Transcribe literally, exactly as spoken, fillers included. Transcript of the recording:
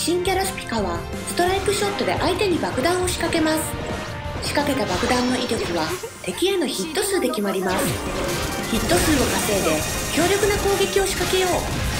新キャラスピカはストライクショットで相手に爆弾を仕掛けます。仕掛けた爆弾の威力は敵へのヒット数で決まります。ヒット数を稼いで強力な攻撃を仕掛けよう。